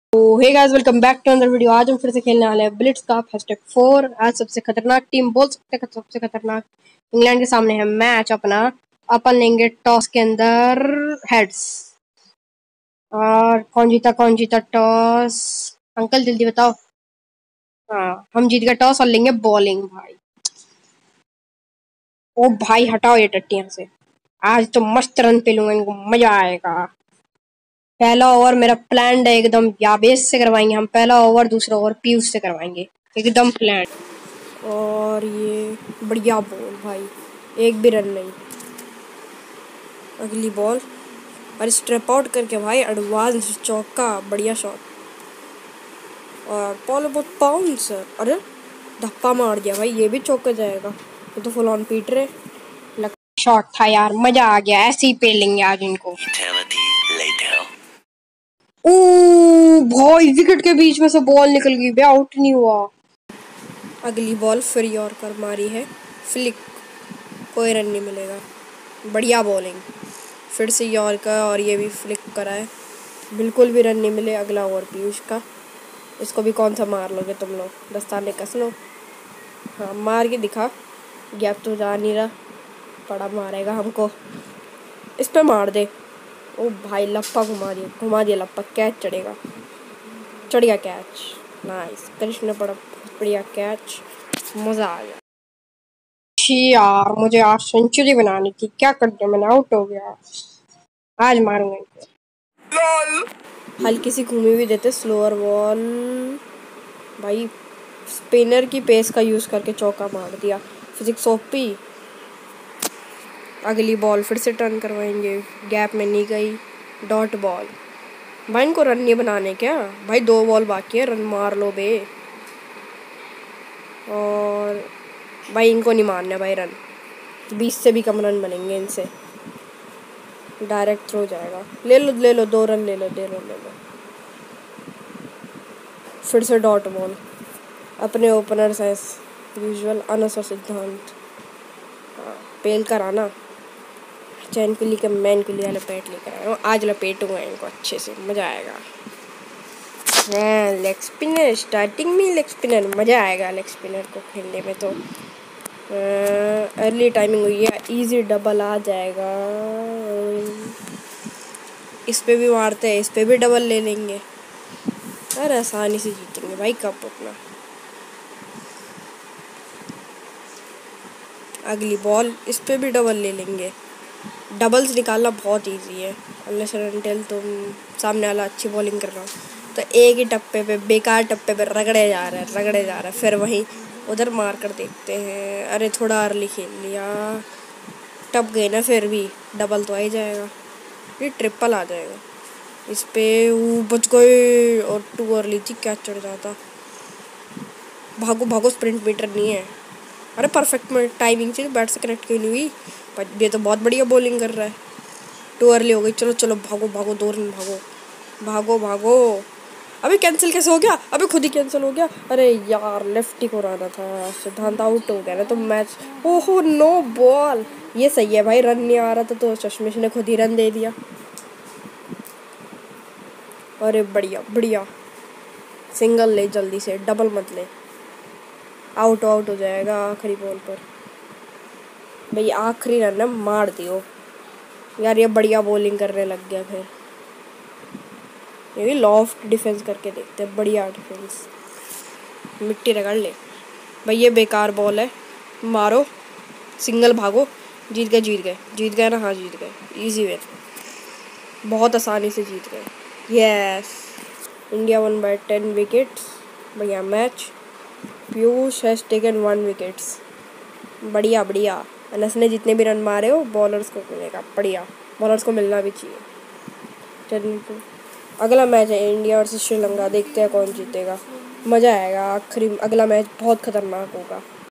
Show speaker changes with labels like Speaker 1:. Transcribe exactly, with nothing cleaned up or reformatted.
Speaker 1: तो hey guys, welcome back to another video. आज हम फिर से खेलने वाले हैं ब्लिट्ज कप हैशटैग फोर। आज सबसे खतरनाक टीम बोल सकते हैं, सबसे खतरनाक इंग्लैंड के सामने है मैच अपना। अपन लेंगे टॉस के अंदर हेड्स। और कौन जीता कौन जीता टॉस? अंकल जल्दी बताओ। हाँ, हम जीत गए टॉस और लेंगे बॉलिंग। भाई ओ भाई, हटाओ ये टट्टियां से। आज तो मस्त रन पे लूंगा, इनको मजा आएगा। पहला ओवर मेरा प्लान है एकदम, याबेस से करवाएंगे हम पहला ओवर। दूसरा ओवर पीयूष से करवाएंगे, एकदम प्लान। और ये बढ़िया बॉल भाई, एक भी रन नहीं। अगली बॉल और स्ट्रेप आउट करके भाई एडवांस चौका, बढ़िया शॉट। और बॉल बहुत बाउंसर, अरे धक्का मार दिया भाई, ये भी चौका जाएगा। ये तो फुल ऑन पीट रहे। शॉट था यार, मजा आ गया। ऐसे ही पे लेंगे आज इनको। ओ भाई, विकेट के बीच में से बॉल निकल गई, बे आउट नहीं हुआ। अगली बॉल फिर यॉर्कर मारी है, फ्लिक, कोई रन नहीं मिलेगा। बढ़िया बॉलिंग, फिर से यॉर्कर और ये भी फ्लिक करा है, बिल्कुल भी रन नहीं मिले। अगला ओवर पीयूष का, इसको भी कौन सा मार लोगे तुम लोग, दस्ताने कस लो। हाँ मार के दिखा, गैप तो जा नहीं रहा, बड़ा मारेगा हमको। इस पे मार दे। ओ भाई लप्पा घुमा दिया, घुमा दिया लप्पा, कैच चढ़ेगा, चढ़ गया कैच। नाइस, करिश्मा ने पड़ा बढ़िया कैच, मजा आ गया। यार मुझे आज सेंचुरी बनानी थी, क्या कर दिया मैंने, आउट हो गया। आज मारूंगा इनको। हल्की सी घूमी भी देते, स्लोअर बॉल भाई, स्पिनर की पेस का यूज करके चौका मार दिया। Physics OP. अगली बॉल फिर से टर्न करवाएंगे, गैप में नहीं गई, डॉट बॉल। भाई इनको रन नहीं बनाने क्या भाई, दो बॉल बाकी है, रन मार लो बे। और भाई इनको नहीं मारना भाई रन, बीस से भी कम रन बनेंगे इनसे। डायरेक्ट थ्रो जाएगा, ले लो ले लो, दो रन ले लो, ले लो ले लो। फिर से डॉट बॉल, अपने ओपनर से यूजुअल अनसर सिद्धांत। हाँ पेल कर आना, चैन कुली के मैन कुली वाला लपेट लेकर आया हूँ, आज लपेटूंगा इनको अच्छे से, मजा आएगा। हाँ लेग स्पिनर, स्टार्टिंग में लेग स्पिनर, मजा आएगा लेग स्पिनर को खेलने में। तो अर्ली टाइमिंग हुई है, इजी डबल आ जाएगा। इस पे भी मारते हैं, इस पे भी डबल ले लेंगे, अरे आसानी से जीतेंगे भाई कप अपना। अगली बॉल, इस पे भी डबल ले लेंगे। डबल्स निकालना बहुत इजी है, अनलेस अनटिल तुम सामने वाला अच्छी बॉलिंग कर रहा हो। तो एक ही टप्पे पे, बेकार टप्पे पे रगड़े जा रहा है रगड़े जा रहा है, फिर वहीं उधर मार कर देखते हैं। अरे थोड़ा अर्ली खेल लिया, टप गए ना, फिर भी डबल तो आ ही जाएगा, ये ट्रिपल आ जाएगा। इस पे वो बच गए, और टू अर्ली थी, कैच चढ़ जाता। भागो भागो, स्प्रिंट मीटर नहीं है। अरे परफेक्ट में टाइमिंग से बैट से कनेक्ट क्यों नहीं हुई, पर ये तो बहुत बढ़िया बॉलिंग कर रहा है। टू अर्ली हो गई, चलो चलो भागो भागो, दो रन भागो भागो भागो। अभी कैंसिल कैसे हो गया, अभी खुद ही कैंसिल हो गया। अरे यार लेफ्टी को रहना था, सिद्धांत आउट हो गया ना तो मैच। ओहो नो बॉल, ये सही है भाई, रन नहीं आ रहा था तो चश्मिश ने खुद ही रन दे दिया। अरे बढ़िया बढ़िया, सिंगल ले जल्दी से, डबल मत ले, आउट आउट हो जाएगा आखिरी बॉल पर। भाई आखिरी रन मार दियो यार, ये बढ़िया बॉलिंग करने लग गया। फिर ये भी लॉफ्ट डिफेंस करके देखते हैं, बढ़िया डिफेंस, मिट्टी रगड़ ले भाई। ये बेकार बॉल है, मारो, सिंगल भागो, जीत गए जीत गए जीत गए ना, हाँ जीत गए, इजी विन, बहुत आसानी से जीत गए। Yes, India won by ten wickets, बढ़िया match. Piyush has taken one wickets, बढ़िया बढ़िया। अनस ने जितने भी रन मारे हो बॉलर्स को मिलेगा, बढ़िया, बॉलर्स को मिलना भी चाहिए। चलिए अगला मैच है इंडिया वर्सेस श्रीलंका, देखते हैं कौन जीतेगा, मज़ा आएगा। आखिरी अगला मैच बहुत खतरनाक होगा।